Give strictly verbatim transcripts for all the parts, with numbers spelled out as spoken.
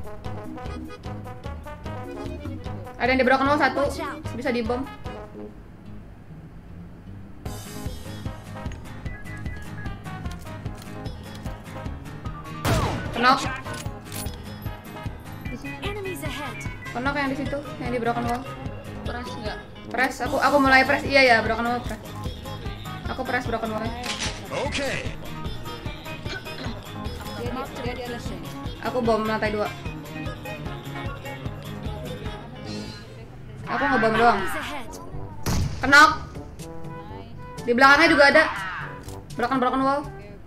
Ada yang di broken wall satu, bisa dibom. Knock. Knock yang di situ, yang di broken wall. Press nggak? Press, aku aku mulai press. Iya ya, broken wall press. Aku press broken wall. Oke. Aku bom lantai dua. Aku ngebom doang. Knock. Di belakangnya juga ada. Broken broken wall.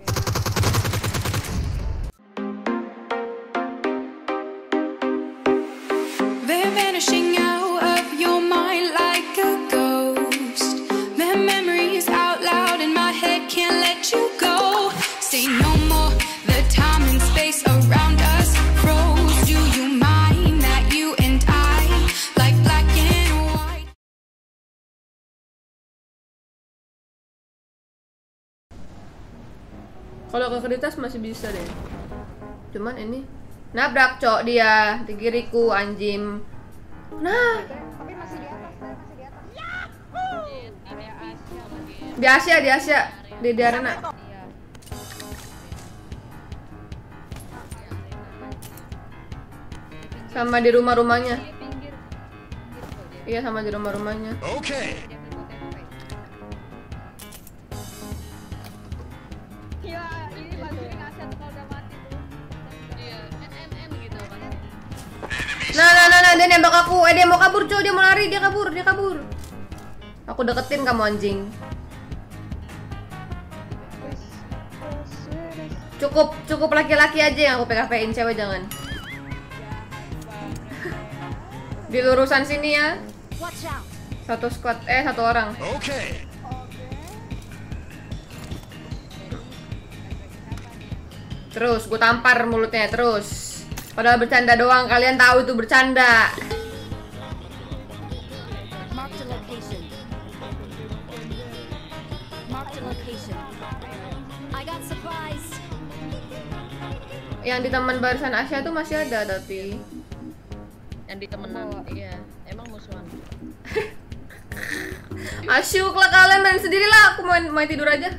They're vanishing out of your mind like a ghost. Their memories out loud in my head, can't let you go. Say no more, the time and space around us froze. Do you mind that you and I, like black and white? Kalau ke kreditas masih bisa deh. Cuman ini nabrak cok dia di kiriku anjing. Nah, Tapi masih di atas, masih di atas. Area Asia lagi. di Asia, di Asia, di di arena. Sama di rumah-rumahnya. Pinggir. Iya, sama di rumah-rumahnya. Oke. Iya, ini bantuin Asia tuh kalau udah mati tuh. Iya, N N N gitu pasti. Nah, nah, nah, nah, dia nembak aku. Eh, dia mau kabur, cowok. Dia mau lari, dia kabur, dia kabur. Aku deketin kamu anjing. Cukup, cukup laki-laki aja yang aku P K P-in, cewek jangan. Di lurusan sini ya. Satu squad, eh satu orang. Oke. Terus, gue tampar mulutnya terus. Padahal bercanda doang, kalian tahu itu bercanda. Yang di taman barisan Asia tuh masih ada tapi Yang di temenan, iya. Emang musuhan. asyuk lah kalian main sendiri lah. Aku main, main tidur aja.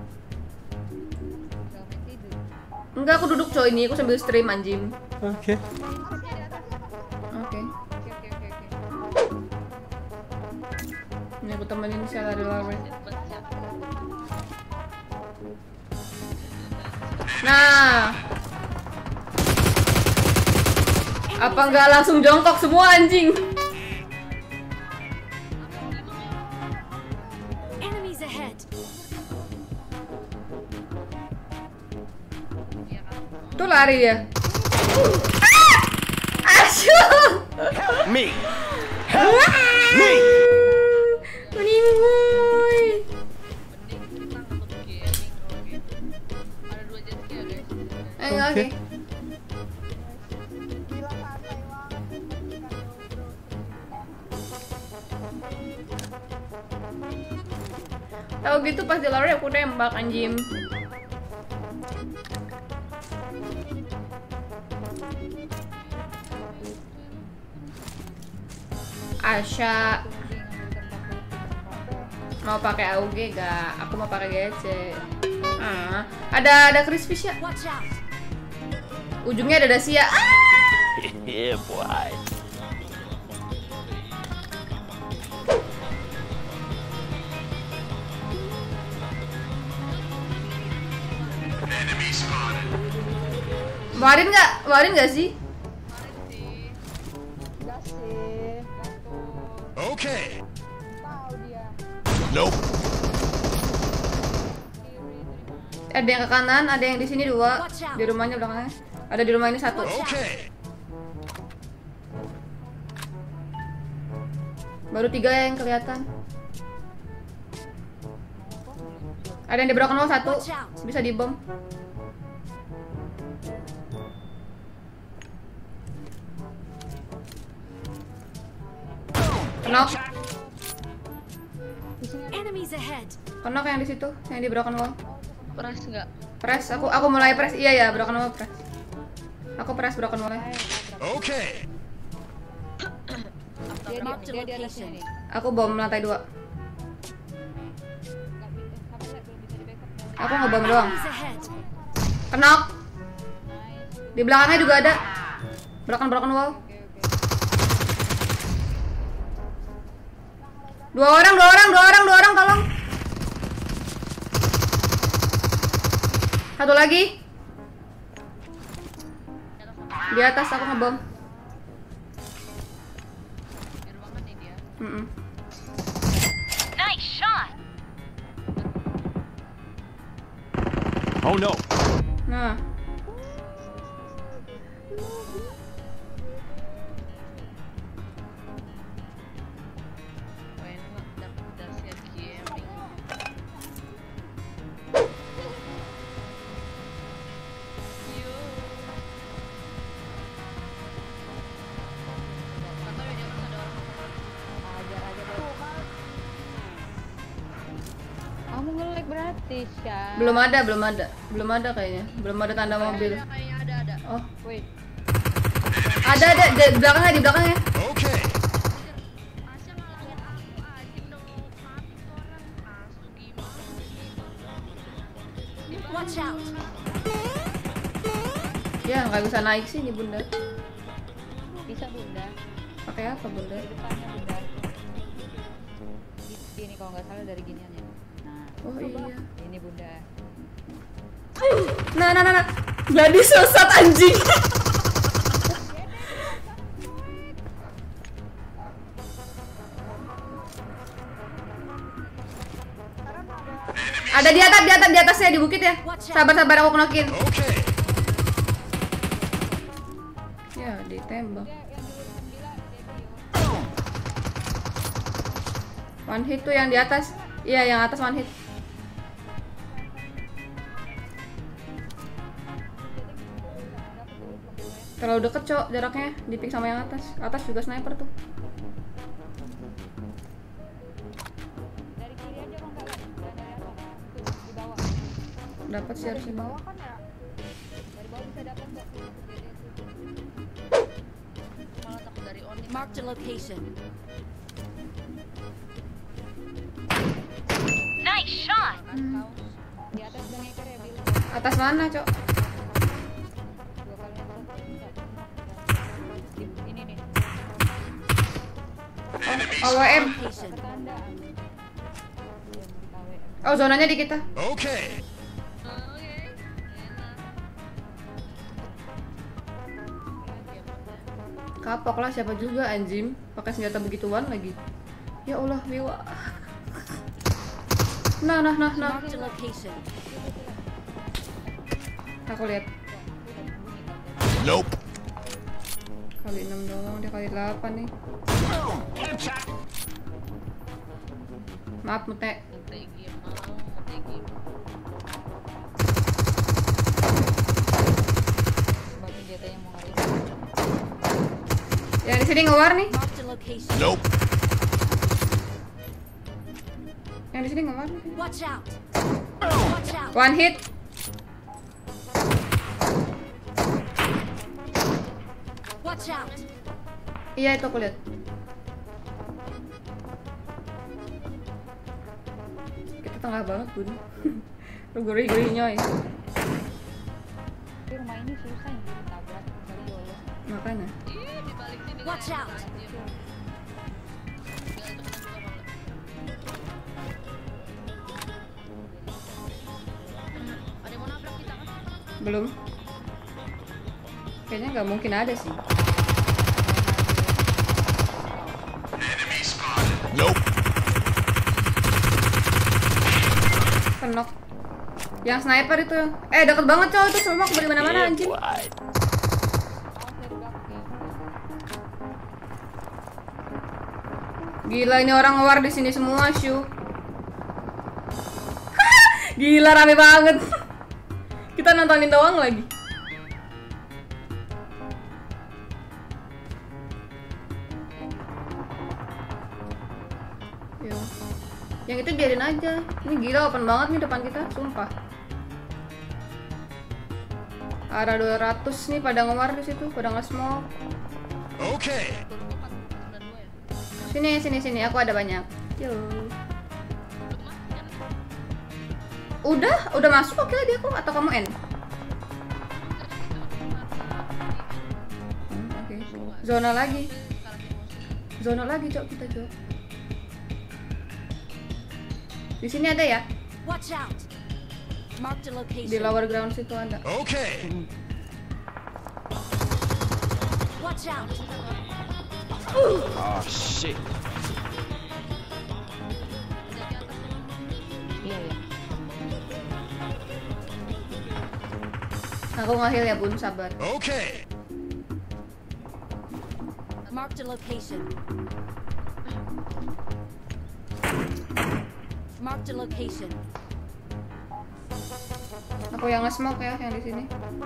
Enggak, aku duduk coy ini, aku sambil stream anjing. Oke. Oke. Oke, oke, oke, oke. Ini aku temenin si lari-lari. Nah, apa nggak langsung jongkok semua anjing? Tuh lari ya. Ah! Asyuk. Me. Help me. Meninggoy. Mending tenang untuk gaming kalau gitu. Ada dua jet ski ya guys. Eh, oke. Gila santai banget. Tahu gitu pas di lari aku tembak anjing. Asya mau pakai A U G gak? Aku mau pakai G C. Ah, ada ada Crispy ya. Ujungnya ada Dacia. Ah! Yeah, boy. Warin nggak? Warin nggak sih? Enggak sih. Oke. Tahu dia. Nope. Ada yang ke kanan, ada yang di sini dua. Di rumahnya belakangnya. Ada di rumah ini satu. Oke. Baru tiga yang kelihatan. Ada yang di broken wall satu. Bisa dibom. Knock. Knock yang di situ, yang di broken wall. Press nggak? Press, aku aku mulai press. Iya ya, broken wall press. Aku press broken wall. Okay. Dia di, dia di atas sini. Aku bom lantai dua. Nggak bisa, sampai saya belum bisa di backup. Aku ngebom doang. Enemies ahead. Kenok. Nice. Di belakangnya juga ada. Belakang-belakang wall. Oke oke. Dua orang, dua orang, dua orang, dua orang, tolong. Satu lagi. Di atas aku ngebom. Di ruangan nih dia. Mm-mm. Nice shot. Oh no. Nah, Oh ini mah dapat dahsyat gaming. Yo. Nggak tahu ya di atas ada orang. Ajar aja deh. Kamu nge-lag berarti, Syah. belum ada, belum ada, belum ada kayaknya, belum ada tanda mobil. Ada, kayaknya ada ada. Oh, Wait. ada, ada di belakangnya, di belakangnya. Okay. Asya ngalangin aku anjing dong mati orang asu gimana? Watch out. Ya, nggak bisa naik sih nih bunda. Bisa Bunda. Pakai apa bunda? Di depannya Bunda. Di sini kalau nggak salah dari ginian ya. Nah, Oh iya. ini Bunda. Nah, nah, nah, nah. Jadi sesat anjing. Ada di atas, di atas, di atasnya di bukit ya. Sabar, sabar aku knock-in. Okay. Ya, ditembak. One hit tuh yang di atas. Iya, yang atas one hit. Terlalu deket, Cok, jaraknya. Dipik sama yang atas. Atas juga sniper tuh. Dari kiri aja kalau nggak lihat. Dan dari atas. Tuh, di bawah. Dapat sih harusnya. Bawah kan ya? Dari bawah bisa dapat kok. Malah takut dari on nih. Marked a location. Nice shot. Di atas udah ngeker ya, Bil. Atas mana, Cok? Dua kali nonton. Enggak. Di- Ini nih. Oh, W M. Location. Tanda. Belum kita W M. Oh, zonanya di kita. Okay. Oke. Enak. Kapok lah siapa juga anjing. Pakai senjata begituan lagi. Ya Allah, Wiwa. Nah, nah, nah, nah. Marked a location. Aku lihat. Nope. Kali enam doang, dia kali delapan nih. Maaf, Mute. Ngetek game mau, ngetek game. Bagus dia tanya mau ngari. Yang di sini nge-war nih. Marked a location. Nope. Yang di sini nge-war nih. Watch out. Watch out. One hit. Watch out. Iya, itu aku lihat. Kita tengah banget, Bun. Lu gurih-gurihnya ya. Tapi rumah ini susah yang ditabrak kali yolo. Makanya. Ih, di balik sini. Watch guys. out. Anjir. Tinggal itu kena juga malah. Ada yang mau nabrak kita kan? Belum. Kayaknya nggak mungkin ada sih. Nope. Kenok. Yang sniper itu. Eh, deket banget, Cowok. Itu semua di mana-mana Yeah, anjing. boy. Awas dari belakang ya. Gila, ini orang nge-war di sini semua, Shu. Gila, rame banget. Kita nontonin doang lagi. Yo. Yang itu biarin aja. Ini gila open banget nih depan kita, sumpah. Arah dua ratus nih pada ngewar di situ, pada nge-smoke. Okay. Sini, sini, sini. Aku ada banyak. Yo. Udah, udah masuk oke lah dia kok atau kamu N? Hmm, oke. Zona lagi. Zona lagi, Cok, kita, Cok. Di sini ada ya? Watch out. Mark the location. Di lower ground situ ada. Okay. Watch out. Oh shit. Iya ya. Aku nge-heal ya, Bun, sabar. Okay. Mark the location. Mark the location. Aku yang nge-smoke ya, yang di sini.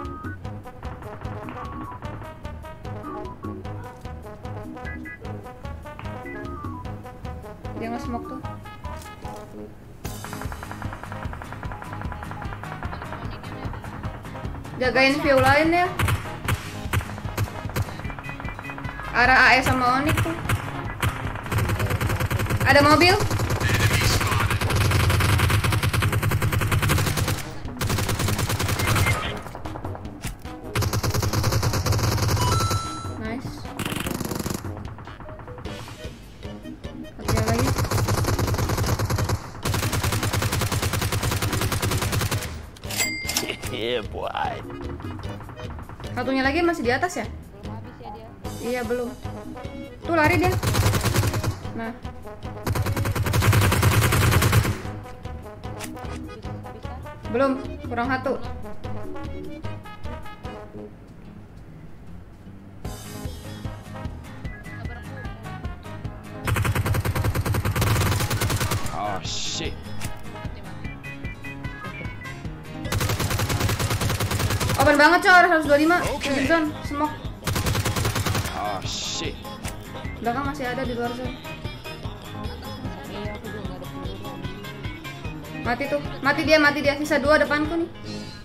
Dia nge-smoke tuh. Jagain view lain ya. Arah A E sama Onyx tuh. Ada mobil. Nice. Oke lagi. Yeah, boy. Satunya lagi masih di atas ya? Belum habis ya dia. Iya belum. Tuh lari dia. Nah, Bisa bisa. belum. Kurang satu. Oh shit. Open banget coy, seratus dua puluh lima. Oke. Di zone, smoke. Oh shit. Belakang masih ada di luar zone. Iya aku juga nggak ada peluru. Mati tuh, mati dia, mati dia. Sisa dua depanku nih.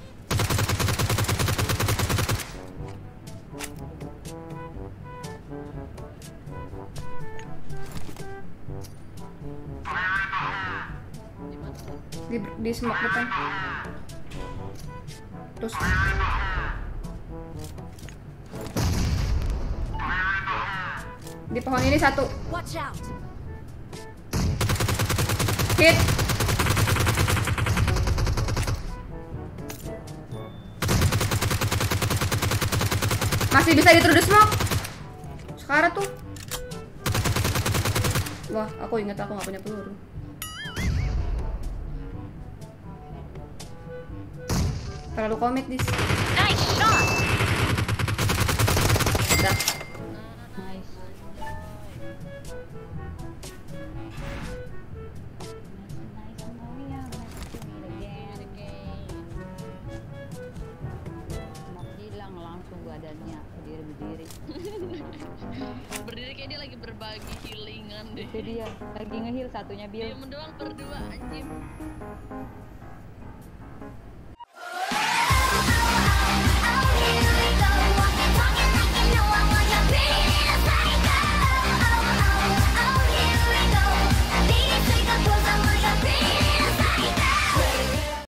Di, di smoke depan. Terus di pohon ini satu. Watch out. Hit. Masih bisa dituduh smoke. Sekarang tuh. Wah, aku ingat aku nggak punya peluru. Terlalu komit dis. Nice shot. Udah. Nice. Nice mau ya, nice to meet again. Mau hilang langsung badannya berdiri berdiri. Berdiri kayak dia lagi berbagi healingan deh. Itu dia lagi ngeheal satunya Bill. Diam doang berdua anjing.